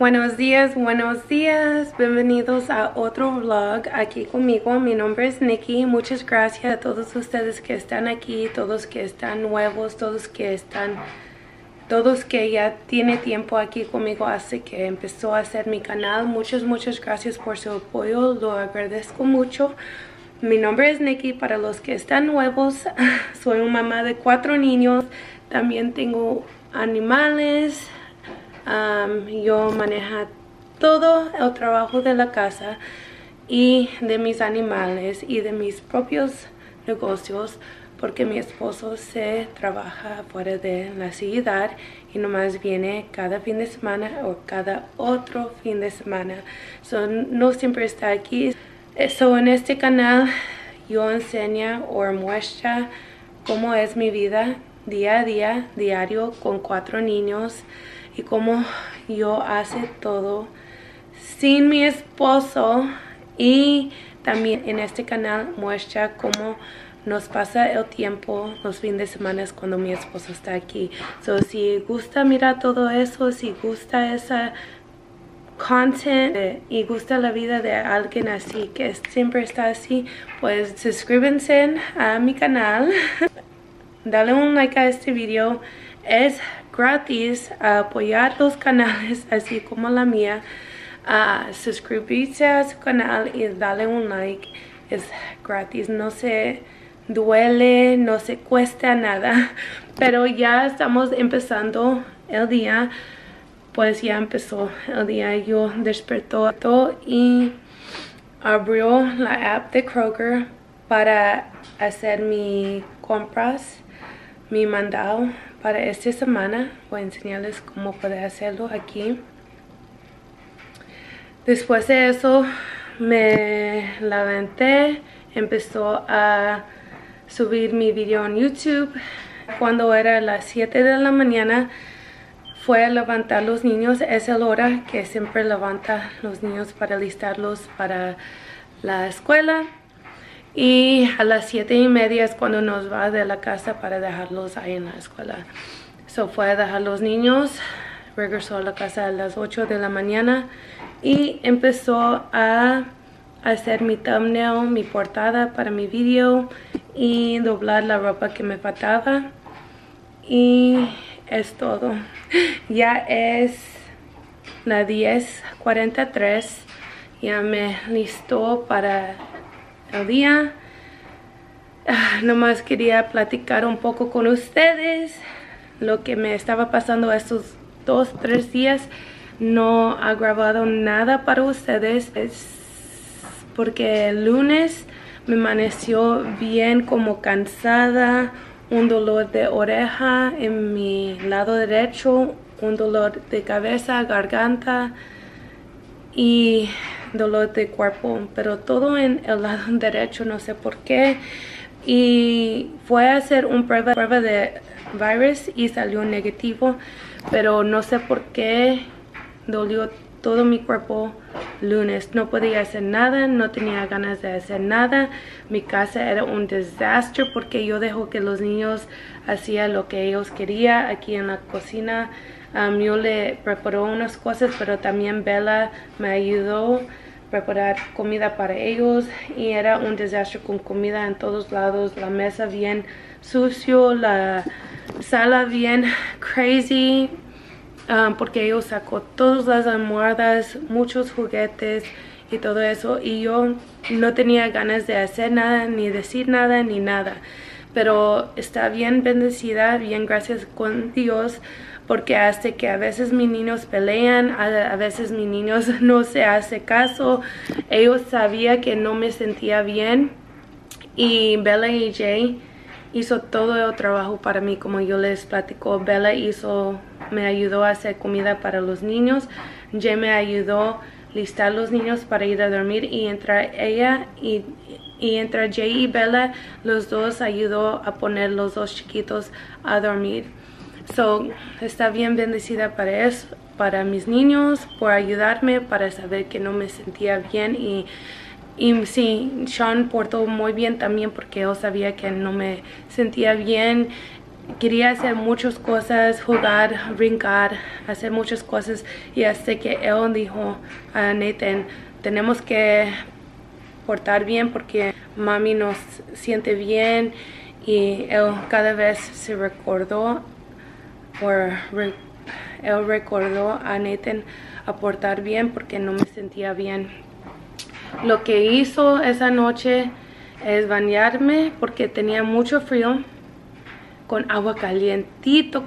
Buenos días, bienvenidos a otro vlog aquí conmigo. Mi nombre es Nikki. Muchas gracias a todos ustedes que están aquí, todos que están nuevos, todos que ya tienen tiempo aquí conmigo hasta que empezó a hacer mi canal. Muchas gracias por su apoyo, lo agradezco mucho. Mi nombre es Nikki, para los que están nuevos, soy una mamá de 4 niños, también tengo animales. Yo manejo todo el trabajo de la casa y de mis animales y de mis propios negocios, porque mi esposo se trabaja fuera de la ciudad y nomás viene cada fin de semana o cada otro fin de semana. No siempre está aquí. En este canal yo enseño o muestro cómo es mi vida día a día, diario, con 4 niños. Y cómo yo hace todo sin mi esposo. Y también en este canal muestra cómo nos pasa el tiempo los fines de semana cuando mi esposo está aquí. Si gusta mirar todo eso, si gusta esa content y gusta la vida de alguien así que siempre está así, pues suscríbanse a mi canal. Dale un like a este video. Es gratis apoyar los canales así como la mía. Suscribirse a su canal y darle un like. Es gratis, no se duele, no se cuesta nada. Pero ya estamos empezando el día. Pues ya empezó el día. Yo despertó y abrió la app de Kroger para hacer mis compras, mi mandado para esta semana. Voy a enseñarles cómo poder hacerlo aquí. Después de eso me levanté, empezó a subir mi video en YouTube. Cuando era las 7 de la mañana fue a levantar los niños. Es la hora que siempre levanta los niños para alistarlos para la escuela. Y a las 7:30 es cuando nos va de la casa para dejarlos ahí en la escuela. Fue a dejar los niños, regresó a la casa a las 8 de la mañana y empezó a hacer mi thumbnail, mi portada para mi video y doblar la ropa que me faltaba. Y es todo. Ya es las 10:43. Ya me listó para el día. Nomás quería platicar un poco con ustedes lo que me estaba pasando estos 2-3 días. No he grabado nada para ustedes. Es porque el lunes me amaneció bien como cansada, un dolor de oreja en mi lado derecho, un dolor de cabeza, garganta y dolor de cuerpo, pero todo en el lado derecho, no sé por qué. Y fue a hacer una prueba de virus y salió negativo, pero no sé por qué dolió todo mi cuerpo lunes. No podía hacer nada, no tenía ganas de hacer nada. Mi casa era un desastre porque yo dejo que los niños hacían lo que ellos querían aquí en la cocina. Yo le preparó unas cosas, pero también Bella me ayudó a preparar comida para ellos y era un desastre con comida en todos lados. La mesa bien sucio, la sala bien crazy, porque ellos sacó todas las almohadas, muchos juguetes y todo eso, y yo no tenía ganas de hacer nada, ni decir nada, ni nada. Pero está bien bendecida, bien gracias con Dios, porque hace que a veces mis niños pelean, a veces mis niños no se hace caso. Ellos sabían que no me sentía bien y Bella y Jay hizo todo el trabajo para mí, como yo les platico. Bella me ayudó a hacer comida para los niños, Jay me ayudó a listar los niños para ir a dormir y entra ella y entre Jay y Bella, los dos ayudó a poner los dos chiquitos a dormir. Está bien bendecida para eso, para mis niños, por ayudarme, para saber que no me sentía bien. Y sí, Sean portó muy bien también porque él sabía que no me sentía bien. quería hacer muchas cosas, jugar, brincar, hacer muchas cosas, y hasta que él dijo a Nathan, tenemos que portar bien porque mami nos siente bien, y él cada vez se recordó, él recordó a Nathan a portar bien porque no me sentía bien. Lo que hizo esa noche es bañarme porque tenía mucho frío con agua calentito.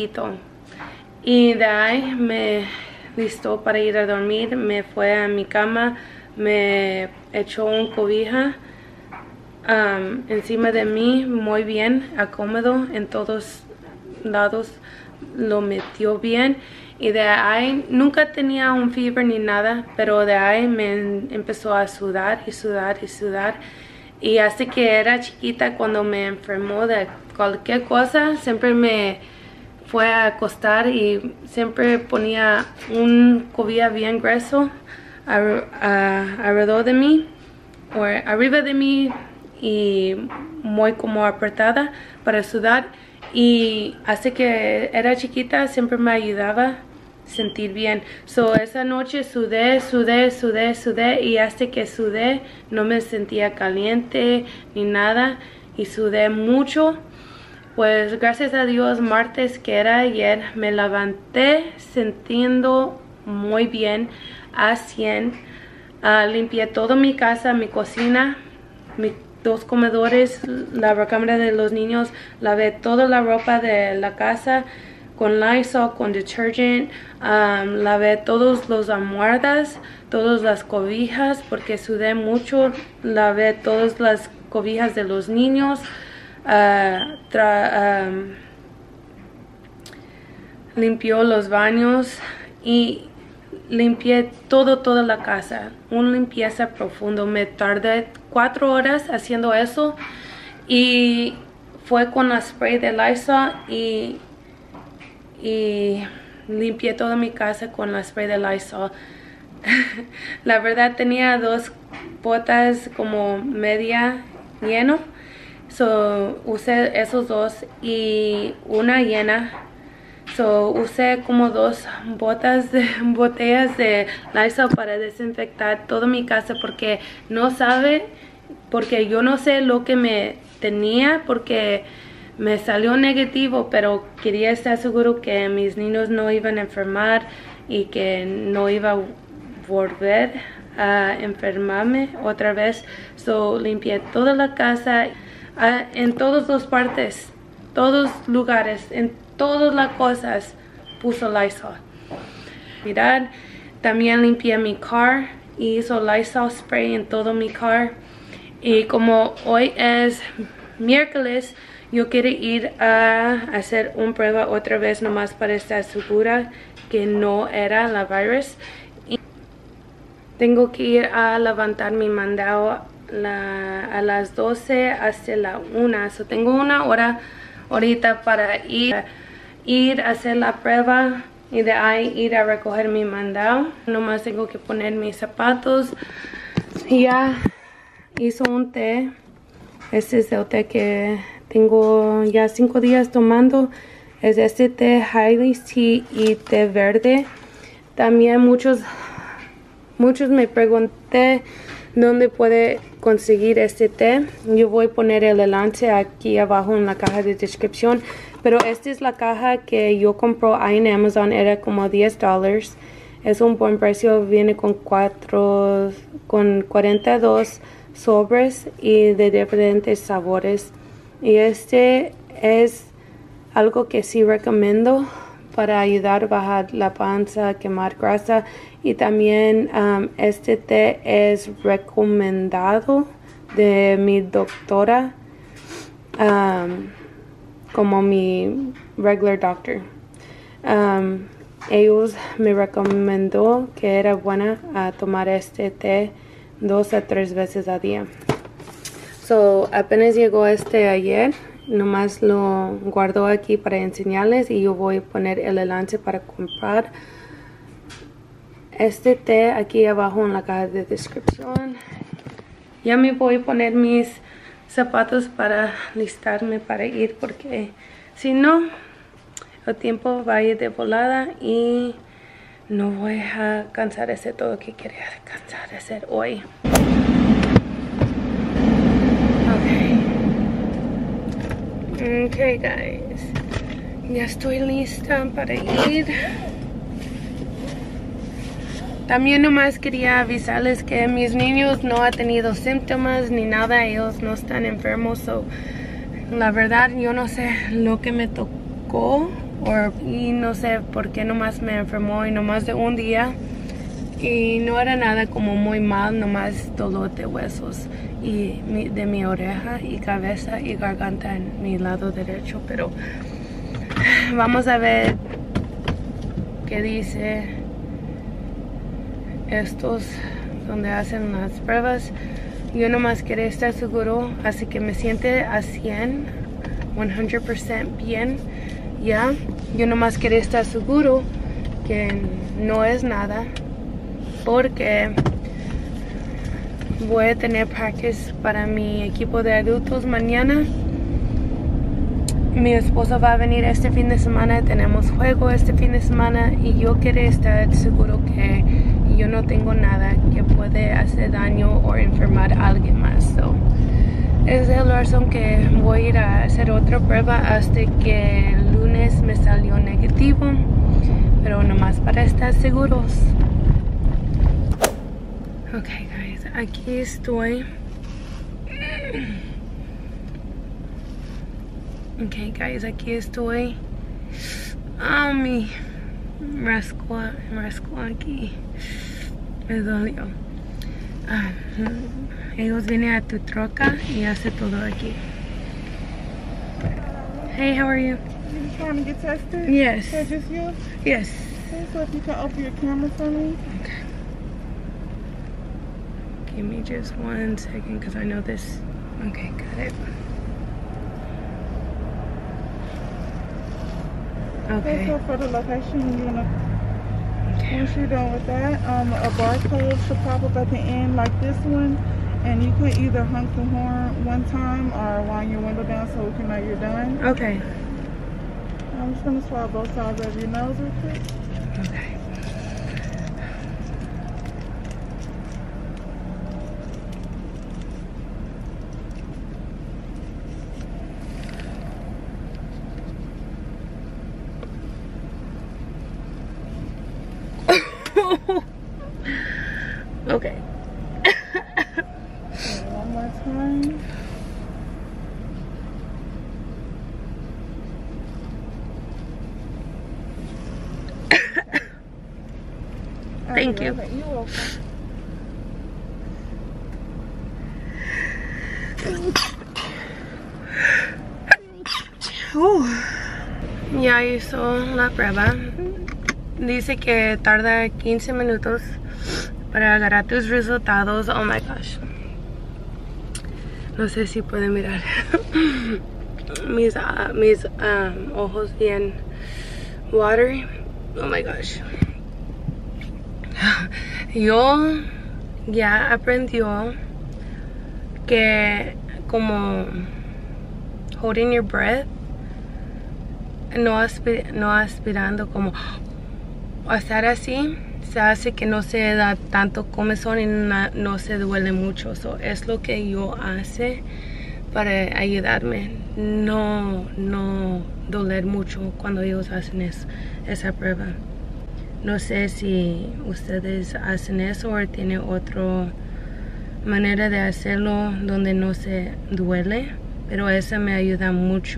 Y de ahí me listó para ir a dormir. Me fue a mi cama, me echó un cobija encima de mí, muy bien, acómodo en todos lados, lo metió bien. Y de ahí nunca tenía un fiebre ni nada, pero de ahí me empezó a sudar y sudar y sudar. Y hasta que era chiquita, cuando me enfermó de cualquier cosa, siempre me fue a acostar y siempre ponía un cobija bien grueso alrededor de mí o arriba de mí y muy como apretada para sudar. Y hasta que era chiquita siempre me ayudaba a sentir bien. Esa noche sudé y hasta que sudé no me sentía caliente ni nada y sudé mucho. Pues gracias a Dios, martes que era ayer, me levanté sintiendo muy bien a 100. Limpié toda mi casa, mi cocina, mis 2 comedores, la recámara de los niños, lavé toda la ropa de la casa con Lysol, con detergent, lavé todos los almohadas, todas las cobijas porque sudé mucho, lavé todas las cobijas de los niños, limpió los baños y limpié toda la casa, una limpieza profunda. Me tardé 4 horas haciendo eso y fue con la spray de Lysol y limpié toda mi casa con la spray de Lysol. La verdad tenía 2 botas como media lleno, usé esos 2 y una llena. Usé como 2 botellas de Lysol para desinfectar toda mi casa porque yo no sé lo que me tenía porque me salió negativo, pero quería estar seguro que mis niños no iban a enfermar y que no iba a volver a enfermarme otra vez. Limpié toda la casa, en todas las partes, todos lugares, en todas las cosas puso Lysol. Mirad, también limpié mi car y hizo Lysol spray en todo mi car. Y como hoy es miércoles, yo quiero ir a hacer una prueba otra vez nomás para estar segura que no era la virus. Y tengo que ir a levantar mi mandado a las 12 hasta la 1. Tengo 1 hora ahorita para ir a hacer la prueba y de ahí ir a recoger mi mandado. Nomás tengo que poner mis zapatos. Ya hizo un té. Este es el té que tengo ya 5 días tomando. Es este té Highlands Tea y té verde. También muchos me pregunté dónde puede conseguir este té. Yo voy a poner el enlace aquí abajo en la caja de descripción. Pero esta es la caja que yo compré ahí en Amazon. Era como $10. Es un buen precio. Viene con 42 sobres y de diferentes sabores. Y este es algo que sí recomiendo para ayudar a bajar la panza, quemar grasa. Y también este té es recomendado de mi doctora como mi regular doctor. Ellos me recomendó que era buena a tomar este té 2 a 3 veces al día. Apenas llegó este ayer. Nomás lo guardo aquí para enseñarles y yo voy a poner el enlace para comprar este té aquí abajo en la caja de descripción. Ya me voy a poner mis zapatos para listarme para ir porque Si no, el tiempo va a ir de volada y no voy a alcanzar a hacer todo lo que quería alcanzar a hacer hoy. Ok, guys. Ya estoy lista para ir. También nomás quería avisarles que mis niños no han tenido síntomas ni nada. Ellos no están enfermos. So, la verdad, yo no sé lo que me tocó. Y no sé por qué nomás me enfermó y nomás de un día. Y no era nada como muy mal, nomás dolor de huesos y de mi oreja y cabeza y garganta en mi lado derecho. Pero vamos a ver qué dice estos donde hacen las pruebas. Yo nomás quería estar seguro, así que me siente a 100% bien. Ya, yo nomás quería estar seguro que no es nada, porque voy a tener practice para mi equipo de adultos mañana. Mi esposo va a venir este fin de semana, tenemos juego este fin de semana y yo quiero estar seguro que yo no tengo nada que puede hacer daño o enfermar a alguien más. So, es la razón que voy a ir a hacer otra prueba hasta que el lunes me salió negativo, pero nomás para estar seguros. Ok, guys, aquí estoy. Ok, guys, aquí estoy. Ah, mi rasco aquí. Me dolió. Ellos vienen a tu troca y hace todo aquí. Hey, how are you? You trying to get tested? Yes. So just you? Yes. Okay, so if you can open your camera for me. Okay. Give me just 1 second because I know this. Okay, got it. Okay. So for the location, you wanna. Okay. Once you're done with that, a barcode should pop up at the end like this one, and you can either honk the horn one time or wind your window down so we can know you're done. Okay. I'm just gonna swab both sides of your nose real quick. Okay. Okay. One more time. Thank you. Okay, you're welcome. Ya hizo la prueba. Dice que tarda 15 minutos para agarrar tus resultados. Oh my gosh. No sé si pueden mirar mis ojos bien watery. Oh my gosh. Yo ya aprendió que como holding your breath, no aspirando, como hacer así, se hace que no se da tanto comezón y no se duele mucho. So, es lo que yo hace para ayudarme, no doler mucho cuando ellos hacen esa prueba. No sé si ustedes hacen eso o tienen otra manera de hacerlo donde no se duele, pero esa me ayuda mucho.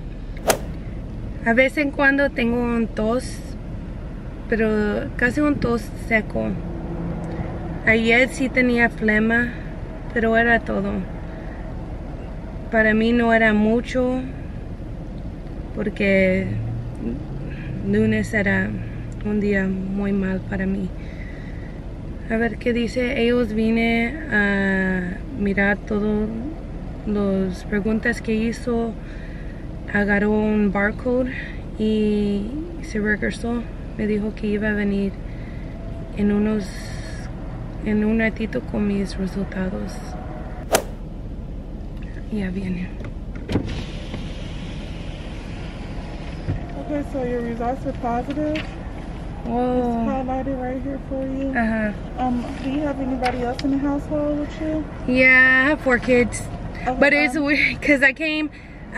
A vez en cuando tengo un tos, pero casi un tos seco. Ayer sí tenía flema, pero era todo. Para mí no era mucho, porque lunes era un día muy mal para mí. A ver qué dice. Ellos vine a mirar todas las preguntas que hizo, agarró un barcode y se regresó. Me dijo que iba a venir en un ratito con mis resultados. Ya viene. Okay, so your results are positive. It's Whoa. highlighted right here for you. Do you have anybody else in the household with you? Yeah, I have 4 kids. Okay, But it's weird because I came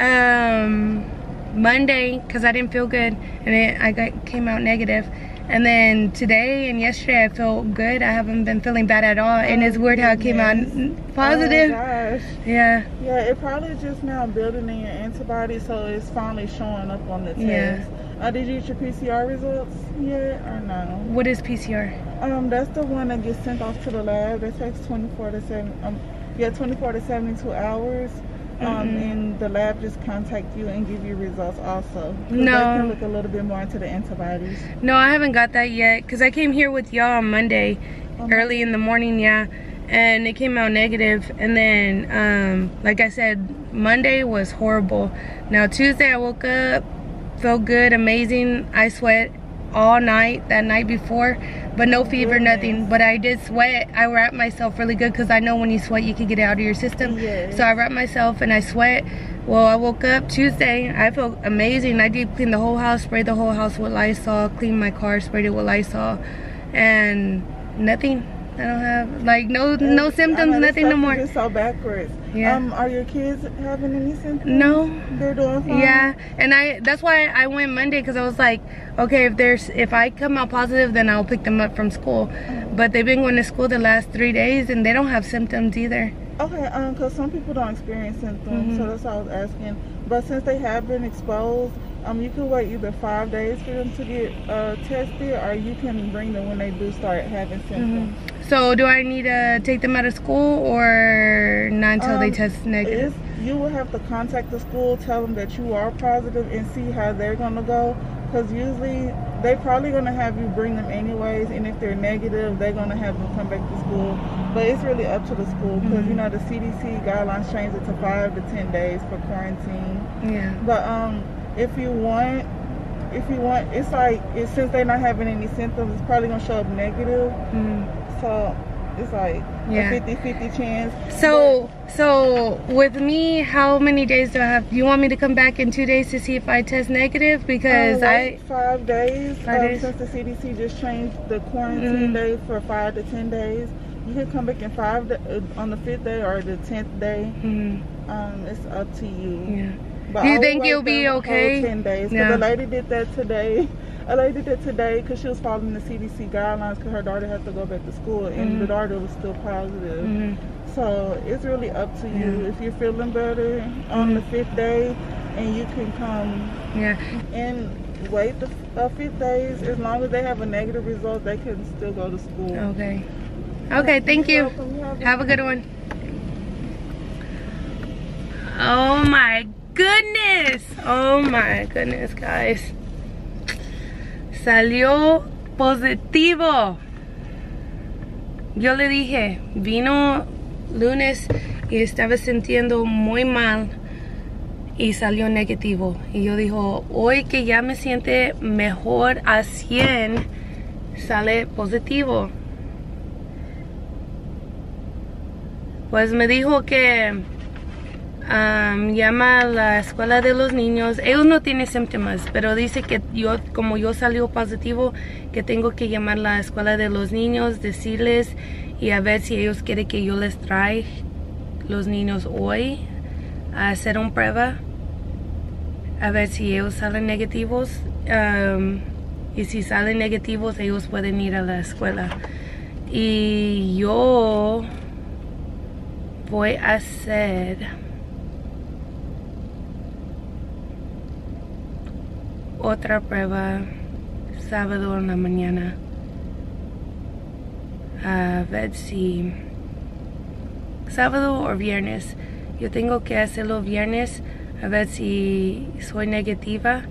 Monday because I didn't feel good, and came out negative. And then today and yesterday I felt good. I haven't been feeling bad at all. And it's weird how it came out positive. Oh gosh. Yeah. Yeah, it probably just now building in your antibodies, so it's finally showing up on the test. Yeah. Did you get your PCR results yet or no? What is PCR? That's the one that gets sent off to the lab. That takes 24 to 72 hours. And the lab just contact you and give you results also. No. They can look a little bit more into the antibodies. No, I haven't got that yet because I came here with y'all on Monday, early in the morning, yeah, and it came out negative. And then, like I said, Monday was horrible. Now Tuesday I woke up, felt good, amazing. I sweat all night that night before, but no fever, nothing. But I did sweat. I wrapped myself really good because I know when you sweat you can get it out of your system. Yes. So I wrapped myself and I sweat. Well, I woke up Tuesday, I felt amazing. I deep cleaned the whole house, sprayed the whole house with Lysol, cleaned my car, sprayed it with Lysol, and nothing. I don't have like no symptoms, nothing no more. Just so backwards. Yeah. Are your kids having any symptoms? No. They're doing fine. Yeah, and that's why I went Monday because I was like, okay, if I come out positive, then I'll pick them up from school. But they've been going to school the last 3 days and they don't have symptoms either. Okay, because some people don't experience symptoms, so that's why I was asking. But since they have been exposed, you can wait either 5 days for them to get tested, or you can bring them when they do start having symptoms. So do I need to take them out of school or not until they test negative? You will have to contact the school, tell them that you are positive, and see how they're going to go. Because usually they're probably going to have you bring them anyways, and if they're negative, they're going to have them come back to school. But it's really up to the school because, you know, the CDC guidelines change it to 5 to 10 days for quarantine. Yeah. But if you want, it's like, since they're not having any symptoms, it's probably going to show up negative. So it's like a 50-50 chance. So with me, how many days do I have? Do you want me to come back in 2 days to see if I test negative? Because 5 days. 5 days. Since the CDC just changed the quarantine day for 5 to 10 days. You can come back in on the 5th day or the 10th day. It's up to you. Yeah. But do you think you'll be okay? 10 days. Because a lady did that today. A lady did that today because she was following the CDC guidelines because her daughter had to go back to school and the daughter was still positive. So it's really up to you. If you're feeling better on the 5th day and you can come and wait the 5 days, as long as they have a negative result, they can still go to school. Okay. Okay, thank you. Have a good one. Oh my goodness. Oh my goodness, guys. Salió positivo. Yo le dije, vino lunes y estaba sintiendo muy mal y salió negativo. Y yo dijo, hoy que ya me siente mejor a 100, sale positivo. Pues me dijo que llama a la escuela de los niños. Ellos no tienen síntomas, pero dice que como yo salió positivo, que tengo que llamar a la escuela de los niños, decirles y a ver si ellos quieren que yo les traiga los niños hoy a hacer una prueba, a ver si ellos salen negativos, y si salen negativos ellos pueden ir a la escuela. Y yo voy a hacer otra prueba sábado en la mañana, a ver si sábado o viernes. Yo tengo que hacerlo viernes a ver si soy negativa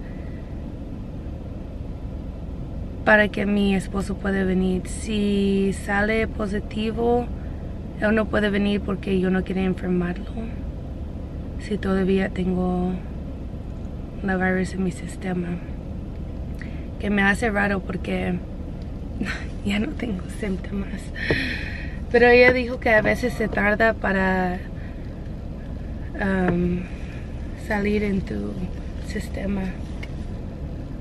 para que mi esposo pueda venir. Si sale positivo, él no puede venir porque yo no quiero enfermarlo. Si todavía tengo la virus en mi sistema, que me hace raro porque ya no tengo síntomas, pero ella dijo que a veces se tarda para salir en tu sistema.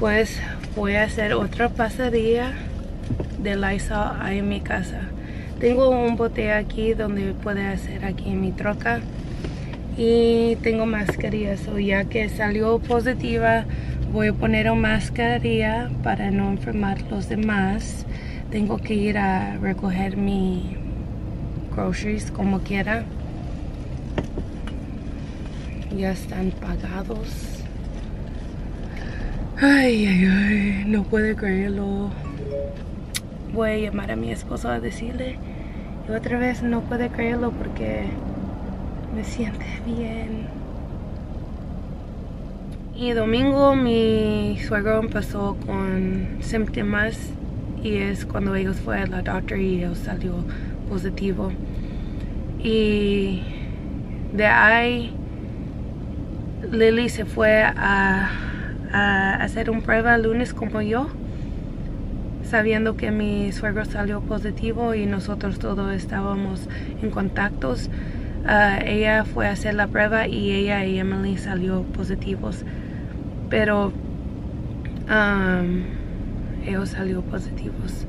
pues voy a hacer otra pasadilla de Lysol ahí en mi casa. Tengo un bote aquí donde puede hacer aquí en mi troca. Y tengo mascarillas, o ya que salió positiva, voy a poner una mascarilla para no enfermar los demás. Tengo que ir a recoger mi groceries como quiera. Ya están pagados. Ay, ay, ay, no puedo creerlo. Voy a llamar a mi esposo a decirle. Y otra vez no puedo creerlo porque me siente bien. Y domingo mi suegro empezó con síntomas y es cuando ellos fue a la doctora y ellos salió positivo. Y de ahí Lily se fue a hacer una prueba el lunes como yo, sabiendo que mi suegro salió positivo y nosotros todos estábamos en contactos. Ella fue a hacer la prueba y ella y Emily salió positivos, pero ellos salió positivos.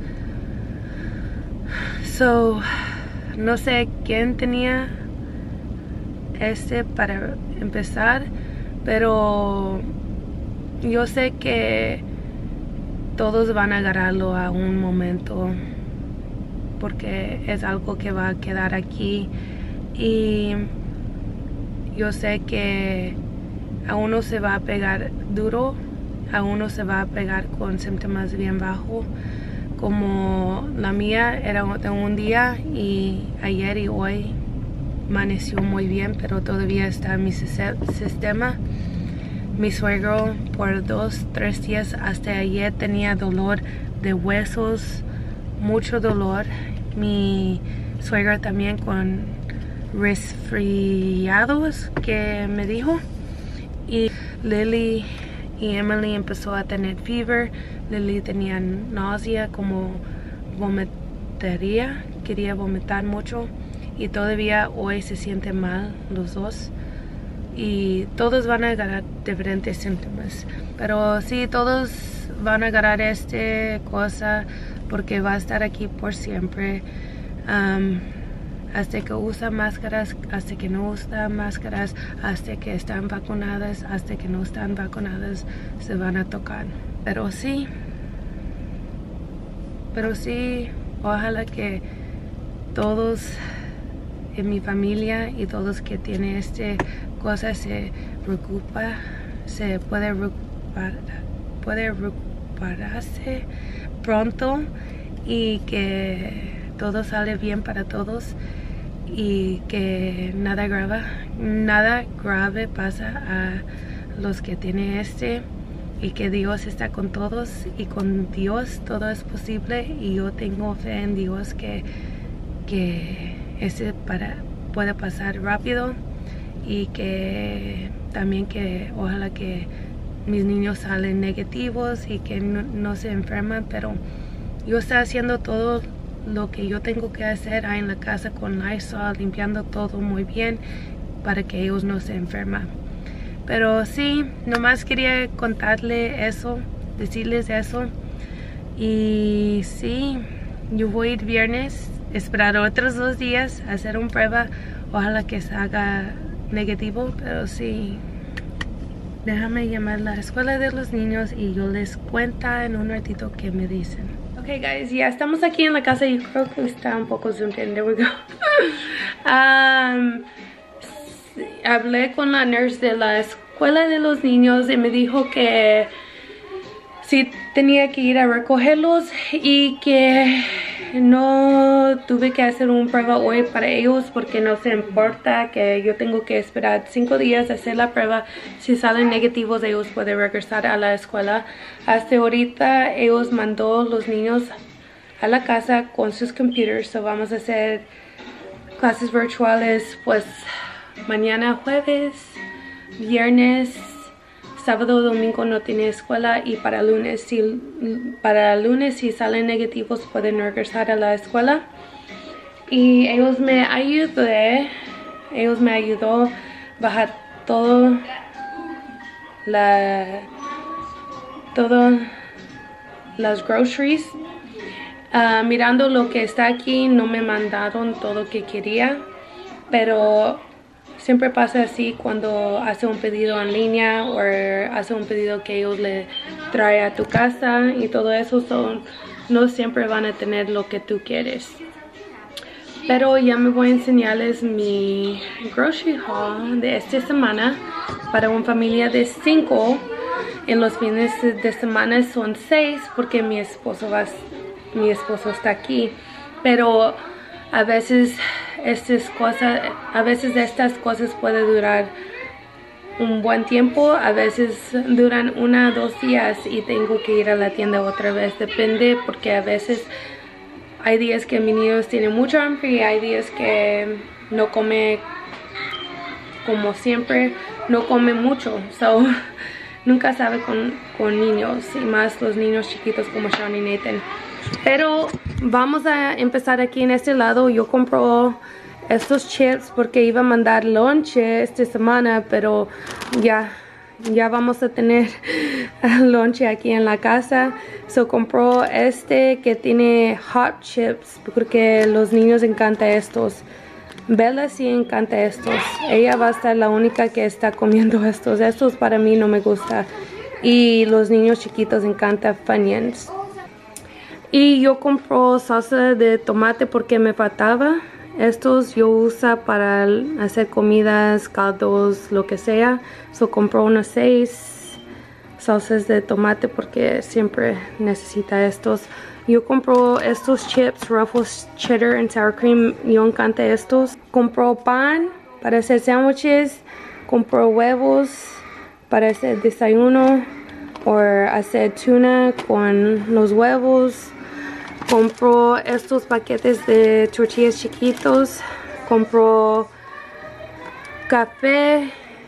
So, no sé quién tenía para empezar, pero yo sé que todos van a agarrarlo a un momento porque es algo que va a quedar aquí. Y yo sé que a uno se va a pegar duro, a uno se va a pegar con síntomas bien bajos, como la mía era de un día y ayer y hoy amaneció muy bien, pero todavía está en mi sistema. Mi suegro por 2-3 días hasta ayer tenía dolor de huesos, mucho dolor. Mi suegra también con resfriados que me dijo. Y Lily y Emily empezó a tener fever. Lily tenía náusea, como vomitaría, quería vomitar mucho. Y todavía hoy se siente mal los dos. Y todos van a agarrar diferentes síntomas. Pero sí, todos van a agarrar esta cosa porque va a estar aquí por siempre. Hasta que usa máscaras, hasta que no usa máscaras, hasta que están vacunadas, hasta que no están vacunadas, se van a tocar. Pero sí, ojalá que todos en mi familia y todos que tienen esta cosa se puede recuperarse pronto y que todo sale bien para todos y que nada grave pasa a los que tienen y que Dios está con todos y con Dios todo es posible. Y yo tengo fe en Dios que puede pasar rápido y que también que ojalá que mis niños salen negativos y que no se enferman. Pero yo estoy haciendo todo lo que yo tengo que hacer ahí en la casa con Lysol, limpiando todo muy bien para que ellos no se enfermen. Pero sí, nomás quería contarle eso, decirles eso. Y sí, yo voy a ir viernes, esperar otros 2 días, hacer una prueba. Ojalá que salga negativo, pero sí. Déjame llamar a la escuela de los niños y yo les cuento en un ratito qué me dicen. Ok, guys, ya estamos aquí en la casa. Yo creo que está un poco zoomed in. There we go. Hablé con la nurse de la escuela de los niños y me dijo que sí tenía que ir a recogerlos y que no tuve que hacer una prueba hoy para ellos porque no se importa, que yo tengo que esperar 5 días a hacer la prueba. Si salen negativos ellos pueden regresar a la escuela. Hasta ahorita ellos mandó los niños a la casa con sus computers, so vamos a hacer clases virtuales pues mañana jueves, viernes, sábado, domingo no tiene escuela y para lunes si salen negativos pueden regresar a la escuela. Y ellos me ayudó a bajar todo todas las groceries. Mirando lo que está aquí, no me mandaron todo lo que quería, pero siempre pasa así cuando hace un pedido en línea o hace un pedido que ellos le traen a tu casa y todo eso, no siempre van a tener lo que tú quieres. Pero ya me voy a enseñarles mi grocery haul de esta semana para una familia de 5. En los fines de semana son 6 porque mi esposo está aquí. Pero a veces estas cosas pueden durar un buen tiempo, a veces duran 1 o 2 días y tengo que ir a la tienda otra vez. Depende, porque a veces hay días que mis niños tienen mucha hambre y hay días que no come como siempre, no come mucho. So, nunca sabe con niños, y más los niños chiquitos como Sean y Nathan. Pero vamos a empezar aquí en este lado. Yo compro estos chips porque iba a mandar lonche esta semana, pero ya vamos a tener lonche aquí en la casa. So compró este que tiene hot chips porque los niños encantan estos. Bella sí encanta estos. Ella va a estar la única que está comiendo estos. Estos para mí no me gusta. Y los niños chiquitos encantan Funyuns. Y yo compro salsa de tomate porque me faltaba. Estos yo uso para hacer comidas, caldos, lo que sea. So compro unos 6 salsas de tomate porque siempre necesita estos. Yo compro estos chips, Ruffles Cheddar and Sour Cream. Yo encanta estos. Compro pan para hacer sándwiches. Compro huevos para hacer desayuno o hacer tuna con los huevos. Compro estos paquetes de tortillas chiquitos. Compro café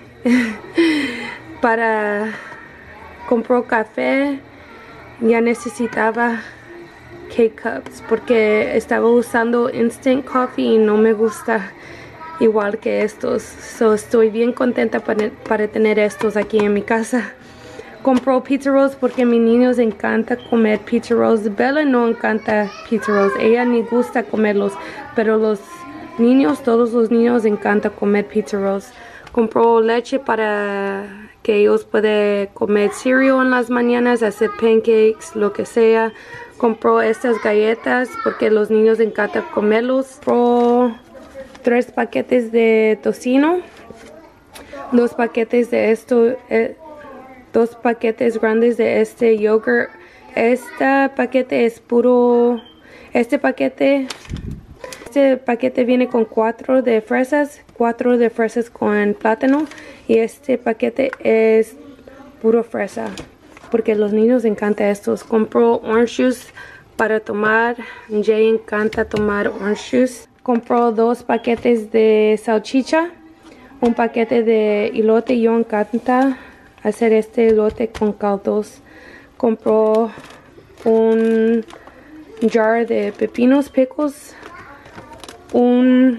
compro café. Ya necesitaba K-Cups porque estaba usando Instant Coffee y no me gusta igual que estos. So estoy bien contenta para tener estos aquí en mi casa. Compro pizza rolls porque a mis niños encanta comer pizza rolls. Bella no encanta pizza rolls, ella ni gusta comerlos, pero todos los niños encanta comer pizza rolls. Compro leche para que ellos puedan comer cereal en las mañanas, hacer pancakes, lo que sea. Compro estas galletas porque los niños encanta comerlos. Compro 3 paquetes de tocino, 2 paquetes de esto. 2 paquetes grandes de este yogurt. Este paquete es puro. Este paquete viene con 4 de fresas, 4 de fresas con plátano. Y este paquete es puro fresa porque a los niños encantan estos. Compro orange juice para tomar. Jay encanta tomar orange juice. Compro 2 paquetes de salchicha, un paquete de elote. Yo encanta hacer este elote con caldos. Compró un jar de pepinos pickles, un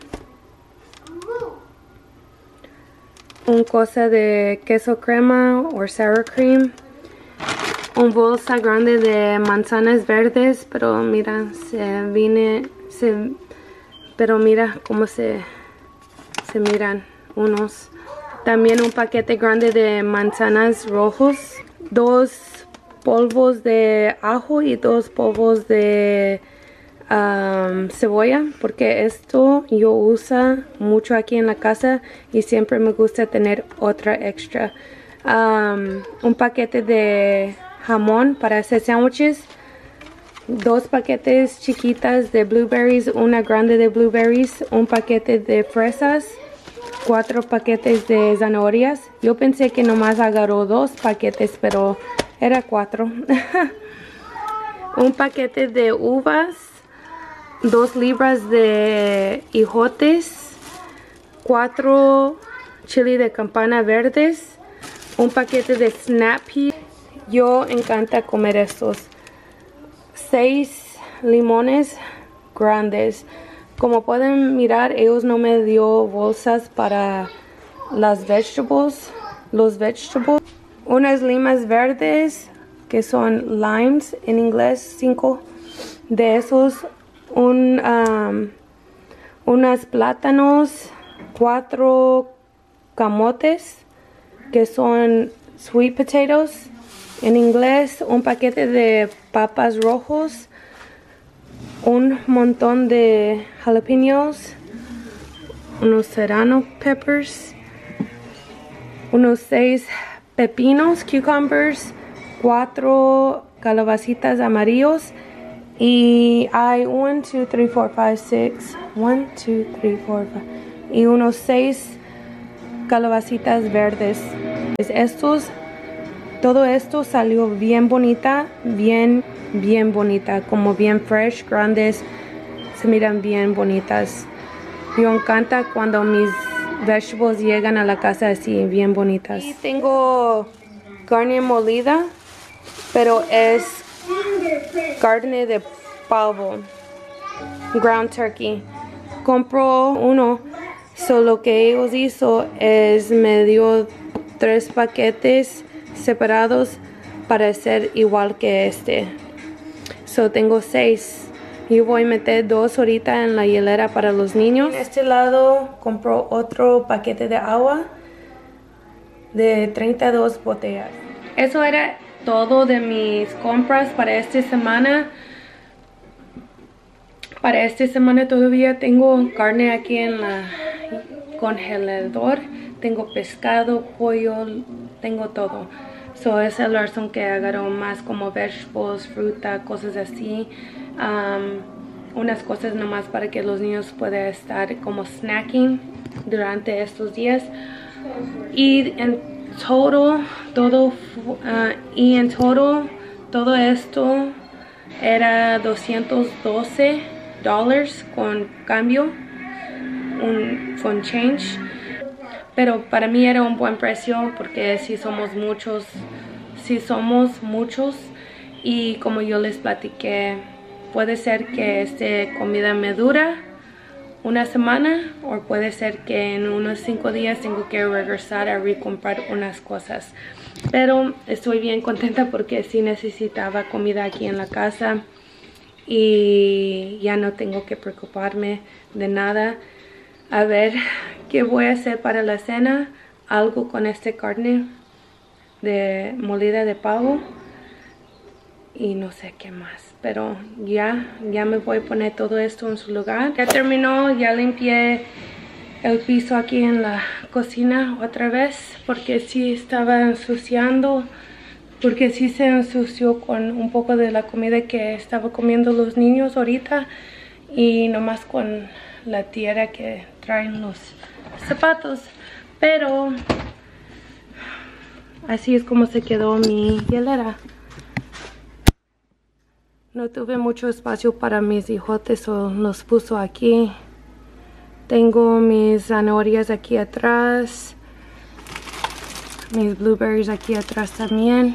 cosa de queso crema o sour cream, una bolsa grande de manzanas verdes, pero mira, pero mira cómo se miran unos. También un paquete grande de manzanas rojos, 2 polvos de ajo y 2 polvos de cebolla, porque esto yo uso mucho aquí en la casa y siempre me gusta tener otra extra. Un paquete de jamón para hacer sándwiches, 2 paquetes chiquitas de blueberries, una grande de blueberries, un paquete de fresas, 4 paquetes de zanahorias. Yo pensé que nomás agarró 2 paquetes, pero era 4. Un paquete de uvas, 2 libras de ejotes, 4 chili de campana verdes, un paquete de snap peas. Yo encanta comer estos. 6 limones grandes. Como pueden mirar, ellos no me dio bolsas para los vegetables. Unas limas verdes, que son limes en inglés, 5 de esos, unas plátanos, 4 camotes que son sweet potatoes en inglés, un paquete de papas rojos, un montón de jalapeños, unos serrano peppers, unos 6 pepinos, cucumbers, 4 calabacitas amarillos y hay 1, 2, 3, 4, 5, 6, 1, 2, 3, 4, 5 y unos 6 calabacitas verdes. Todo esto salió bien bonita, bien bonita, como bien fresh, grandes, se miran bien bonitas. Me encanta cuando mis vegetables llegan a la casa así, bien bonitas. Y tengo carne molida, pero es carne de pavo, ground turkey. Compro uno, lo que ellos hizo es me dio 3 paquetes separados para hacer igual que este. Tengo 6. Yo voy a meter 2 ahorita en la hielera para los niños. En este lado compro otro paquete de agua de 32 botellas. Eso era todo de mis compras para esta semana. Para esta semana todavía tengo carne aquí en la congelador. Tengo pescado, pollo, tengo todo. Es la razón que agarro más como vegetables, fruta, cosas así. Unas cosas nomás para que los niños puedan estar como snacking durante estos días. Y en total, todo esto era $212 con cambio, con change. Pero para mí era un buen precio porque si somos muchos y como yo les platiqué, puede ser que esta comida me dura una semana o puede ser que en unos 5 días tengo que regresar a recomprar unas cosas. Pero estoy bien contenta porque sí necesitaba comida aquí en la casa y ya no tengo que preocuparme de nada. A ver qué voy a hacer para la cena. Algo con esta carne de molida de pavo. Y no sé qué más. Pero ya me voy a poner todo esto en su lugar. Ya terminó, ya limpié el piso aquí en la cocina otra vez. Porque sí estaba ensuciando. Porque sí se ensució con un poco de la comida que estaba comiendo los niños ahorita. Y nomás con la tierra que traen los zapatos. Pero así es como se quedó mi hielera. No tuve mucho espacio para mis hijotes, o los puso aquí. Tengo mis zanahorias aquí atrás. Mis blueberries aquí atrás también.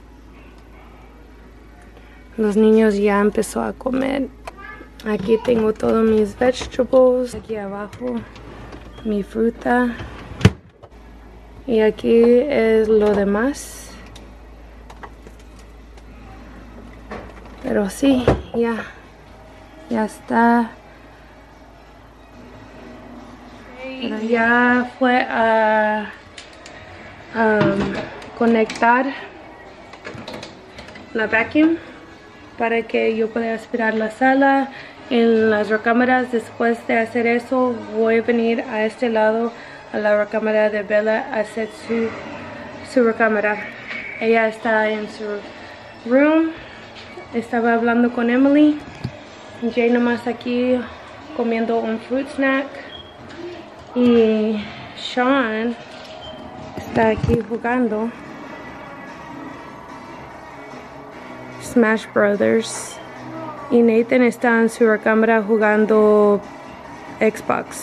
Los niños ya empezó a comer. Aquí tengo todos mis vegetables. Aquí abajo mi fruta. Y aquí es lo demás. Pero sí, ya está. Pero ya fue a conectar la vacuum para que yo pueda aspirar la sala en las recámaras. Después de hacer eso voy a venir a este lado a la recámara de Bella a hacer su recámara. Ella está en su room. Estaba hablando con Emily. Jay nomás aquí comiendo un fruit snack. Y Sean está aquí jugando Smash Brothers. Y Nathan está en su recámara jugando Xbox.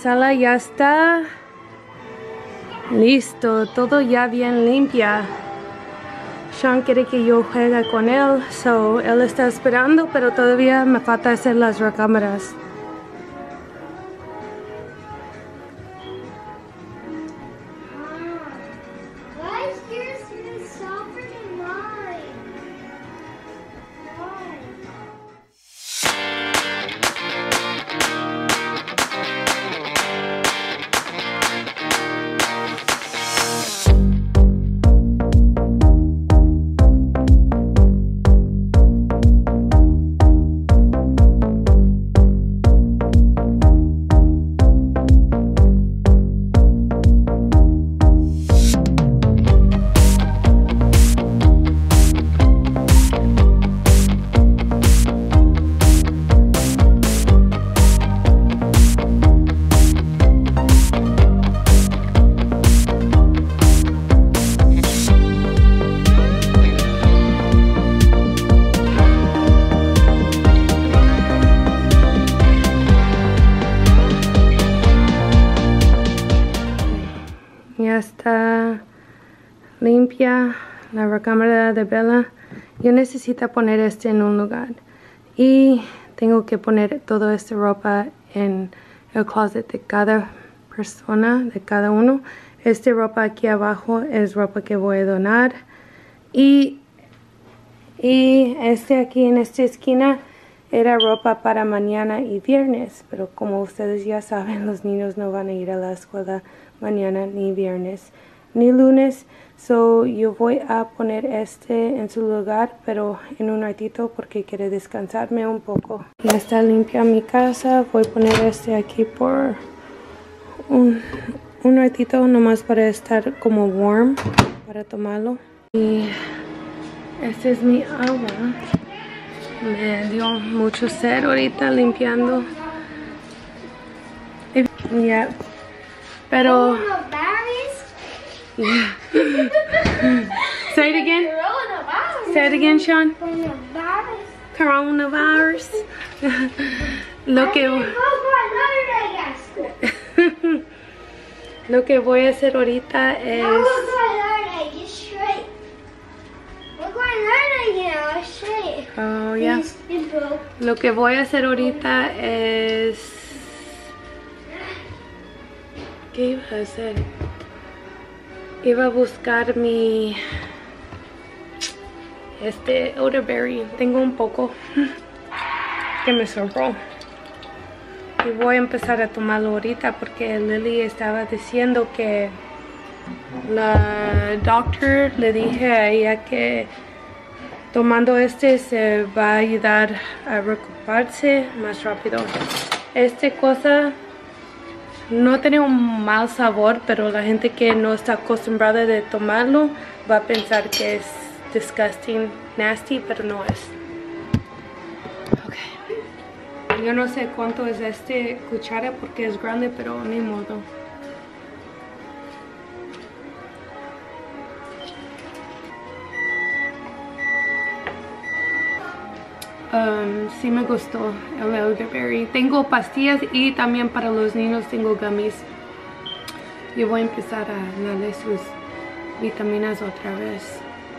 sala ya está listo, todo ya bien limpia. Sean quiere que yo juegue con él, so él está esperando, pero todavía me falta hacer las recámaras. Ya está limpia la recámara de Bella. Yo necesito poner este en un lugar. Y tengo que poner toda esta ropa en el closet de cada persona, de cada uno. Esta ropa aquí abajo es ropa que voy a donar. Y este aquí en esta esquina era ropa para mañana y viernes. Pero como ustedes ya saben, los niños no van a ir a la escuela mañana, ni viernes, ni lunes. So yo voy a poner este en su lugar, pero en un ratito porque quiere descansarme un poco. Ya está limpia mi casa. Voy a poner este aquí por un ratito, nomás para estar como warm, para tomarlo. Y este es mi agua. Me dio mucho sed ahorita limpiando. Ya. Pero yeah. Say it again. Say it again, Sean. Coronavirus. Lo que voy a hacer ahorita es oh, yeah. Lo que voy a hacer ahorita es ¿qué iba a hacer? Iba a buscar mi elderberry. Tengo un poco que me sobró. Y voy a empezar a tomarlo ahorita porque Lily estaba diciendo que la doctor le dije a ella que tomando este se va a ayudar a recuperarse más rápido. Esta cosa no tiene un mal sabor, pero la gente que no está acostumbrada de tomarlo va a pensar que es disgusting, nasty, pero no es. Okay. Yo no sé cuánto es este cuchara porque es grande, pero ni modo. Sí me gustó el elderberry. Tengo pastillas y también para los niños tengo gummies. Yo voy a empezar a darle sus vitaminas otra vez.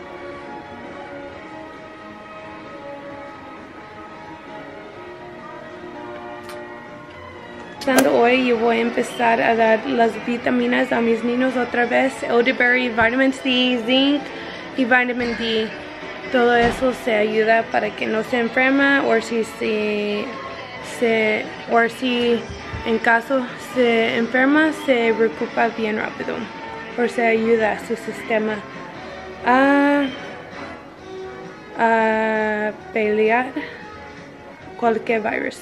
Hoy yo voy a empezar a dar las vitaminas a mis niños otra vez. Elderberry, vitamin C, zinc y vitamin D. Todo eso se ayuda para que no se enferma o si en caso se enferma se recupera bien rápido o se ayuda a su sistema a pelear cualquier virus.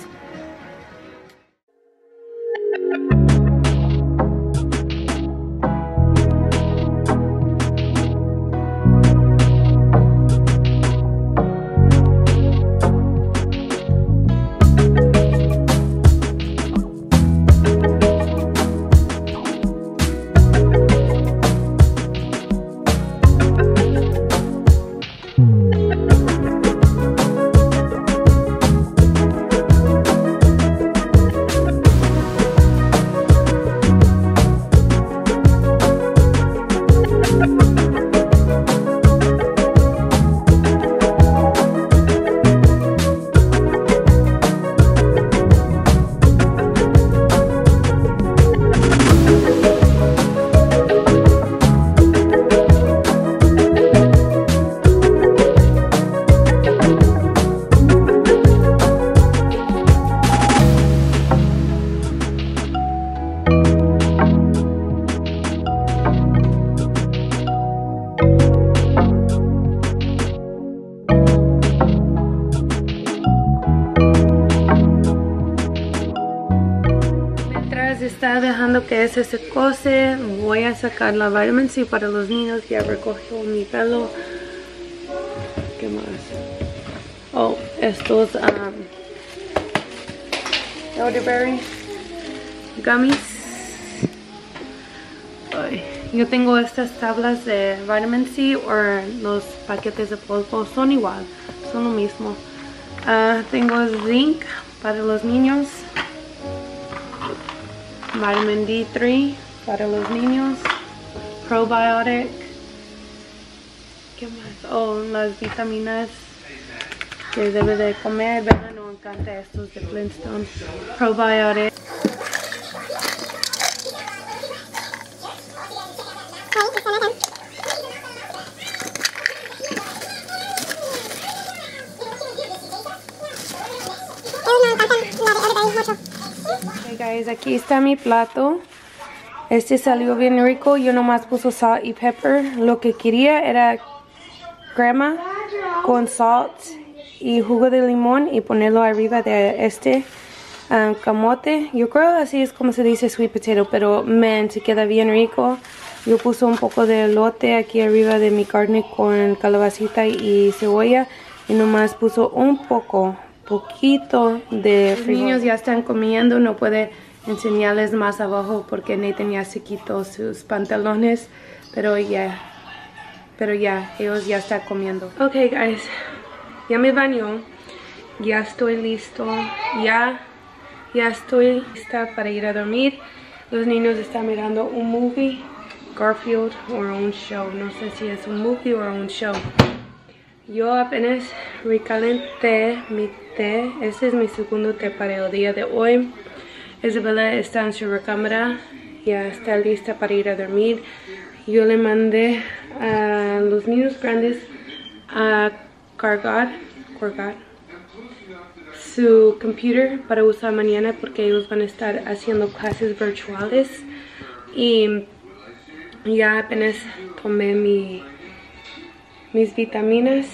esperando que ese se cose. Voy a sacar la vitamin C para los niños. Ya recogió mi pelo. ¿Qué más? Oh, estos elderberry gummies. Ay, yo tengo estas tablas de vitamin C o los paquetes de polvo. Son igual, son lo mismo. Tengo zinc para los niños. Vitamin D3 para los niños. Probiotic. ¿Qué más? Oh, las vitaminas que debe de comer. Bella no encanta estos de Flintstone. Probiotic. Okay guys, aquí está mi plato. Este salió bien rico. Yo nomás puse salt y pepper. Lo que quería era crema con salt y jugo de limón y ponerlo arriba de este camote. Yo creo así es como se dice sweet potato, pero man, se queda bien rico. Yo puse un poco de elote aquí arriba de mi carne con calabacita y cebolla y nomás puso un poquito de frijol. Los niños ya están comiendo, no puede enseñarles más abajo porque Nathan ya se quitó sus pantalones, pero ya, ellos ya están comiendo. Ok guys, ya me bañó, ya estoy listo, ya estoy lista para ir a dormir. Los niños están mirando un movie, Garfield o un show, no sé si es un movie o un show. Yo apenas recalenté mi té. Este es mi segundo té para el día de hoy. Isabela está en su recámara, ya está lista para ir a dormir. Yo le mandé a los niños grandes a cargar su computer para usar mañana porque ellos van a estar haciendo clases virtuales. Y ya apenas tomé mis vitaminas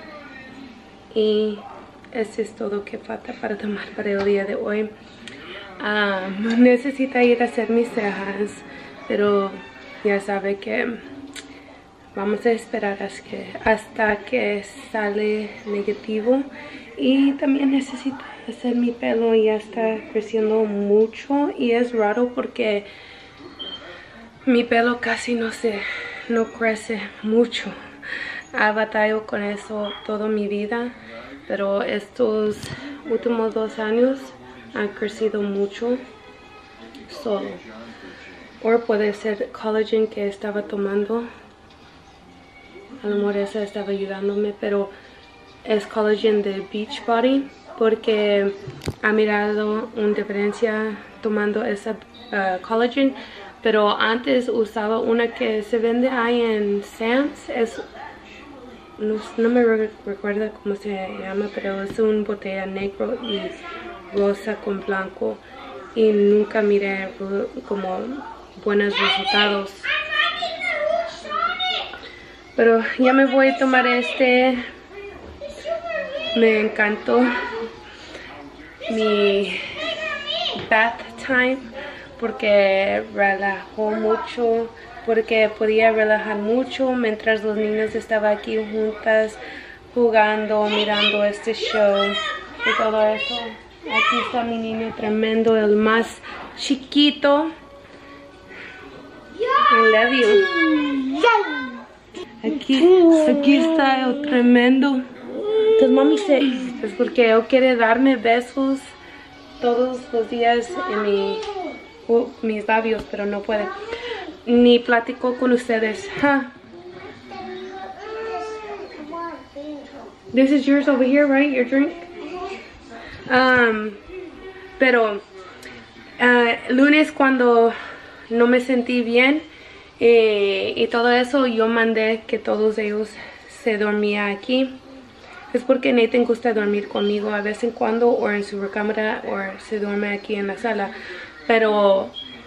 y eso es todo que falta para tomar para el día de hoy. Necesito ir a hacer mis cejas, pero ya sabe que vamos a esperar hasta que sale negativo. Y también necesito hacer mi pelo, ya está creciendo mucho y es raro porque mi pelo casi no crece mucho. He batallado con eso toda mi vida, pero estos últimos 2 años han crecido mucho solo. O puede ser collagen que estaba tomando. A lo mejor esa estaba ayudándome, pero es collagen de Beachbody porque ha mirado una diferencia tomando esa collagen. Pero antes usaba una que se vende ahí en Sam's. No me recuerdo cómo se llama, pero es una botella negro y rosa con blanco. Y nunca miré como buenos resultados. Pero ya me voy a tomar este. Me encantó mi bath time porque relajó mucho, porque podía relajar mucho mientras los niños estaban aquí juntas jugando, mirando este show y todo eso. Aquí está mi niño tremendo, el más chiquito. I love you. Aquí está el tremendo. Entonces mami es porque él quiere darme besos todos los días en mis labios, pero no puede. Ni platico con ustedes. This is yours over here, right? Your drink. Pero lunes cuando no me sentí bien y todo eso, yo mandé que todos ellos se dormían aquí. Es porque Nathan gusta dormir conmigo a vez en cuando o en su recámara o se duerme aquí en la sala. Pero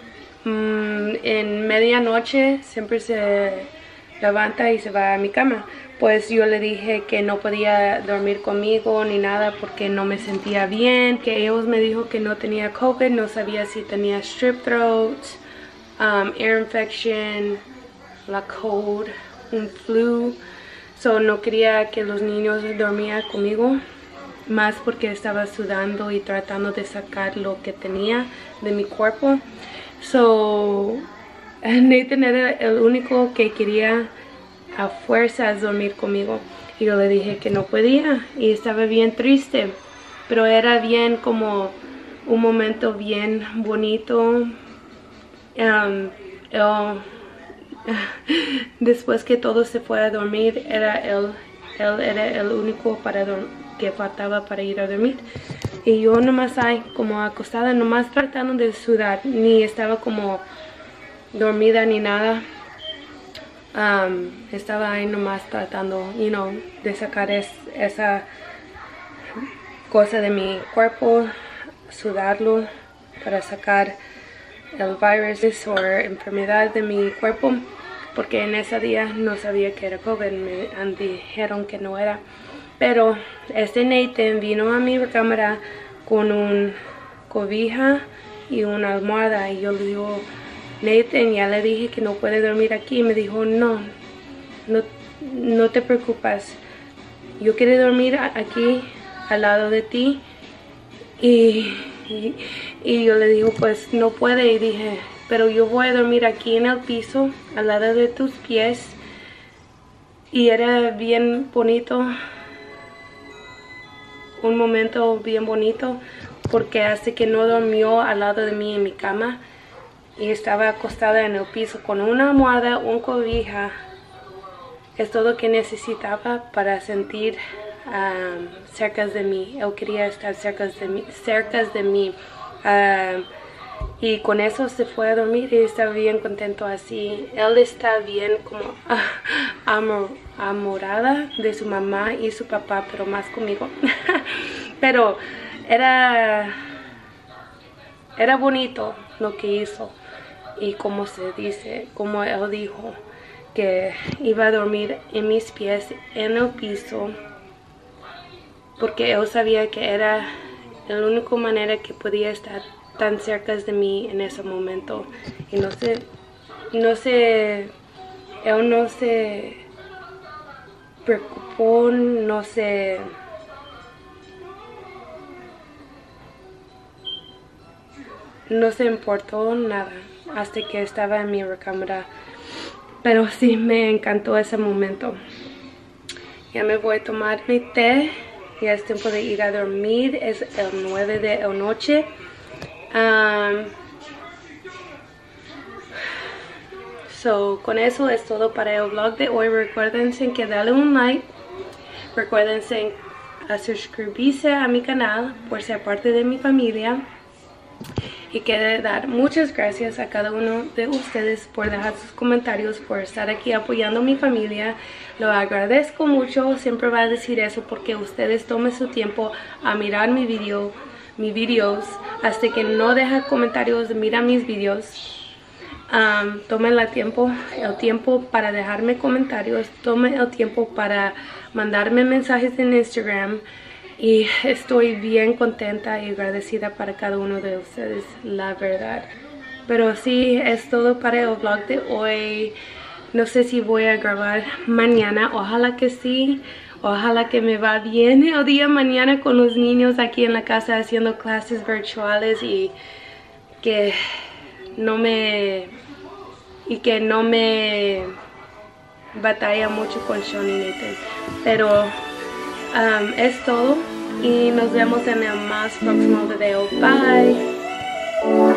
en medianoche siempre se levanta y se va a mi cama. Pues yo le dije que no podía dormir conmigo ni nada porque no me sentía bien. Que ellos me dijo que no tenía COVID, no sabía si tenía strep throat ear infection, la cold, un flu. So no quería que los niños dormieran conmigo, más porque estaba sudando y tratando de sacar lo que tenía de mi cuerpo. So Nathan era el único que quería a fuerzas dormir conmigo. Y yo le dije que no podía y estaba bien triste. Pero era bien como un momento bien bonito. Después que todo se fue a dormir, él era el único que faltaba para ir a dormir. Y yo nomás ahí como acostada, nomás tratando de sudar. Ni estaba como dormida ni nada. Estaba ahí nomás tratando, de sacar esa cosa de mi cuerpo, sudarlo para sacar el virus o enfermedad de mi cuerpo, porque en ese día no sabía que era COVID, me dijeron que no era. Pero Nathan vino a mi recámara con un cobija y una almohada y yo le digo, Nathan, ya le dije que no puede dormir aquí. Y me dijo, no te preocupes, yo quiero dormir aquí al lado de ti. Y yo le digo, pues no puede. Y dije, pero yo voy a dormir aquí en el piso al lado de tus pies. Y era bien bonito, un momento bien bonito, porque hace que no durmió al lado de mí en mi cama. Y estaba acostada en el piso con una almohada, un cobija. Es todo lo que necesitaba para sentir cerca de mí. Él quería estar cerca de mí. Y con eso se fue a dormir y estaba bien contento así. Él está bien como amorada de su mamá y su papá, pero más conmigo. Pero era bonito lo que hizo. Y como se dice, como él dijo, que iba a dormir en mis pies en el piso, porque él sabía que era la única manera que podía estar tan cerca de mí en ese momento. Y él no se preocupó, no se importó nada hasta que estaba en mi recámara. Pero sí me encantó ese momento. Ya me voy a tomar mi té. Ya es tiempo de ir a dormir. Es el 9 de la noche. Con eso es todo para el vlog de hoy. Recuérdense que darle un like. Recuérdense a suscribirse a mi canal por ser parte de mi familia. Y quiero dar muchas gracias a cada uno de ustedes por dejar sus comentarios, por estar aquí apoyando a mi familia. Lo agradezco mucho, siempre voy a decir eso porque ustedes tomen su tiempo a mirar mis videos. Hasta que no dejan comentarios, mira mis videos. Tomen el tiempo para dejarme comentarios. Tomen el tiempo para mandarme mensajes en Instagram. Y estoy bien contenta y agradecida para cada uno de ustedes, la verdad. Pero sí, es todo para el vlog de hoy. No sé si voy a grabar mañana, ojalá que sí. Ojalá que me va bien el día mañana con los niños aquí en la casa haciendo clases virtuales y que no me batalla mucho con Sean y Nathan. Pero es todo y nos vemos en el más próximo video. Bye.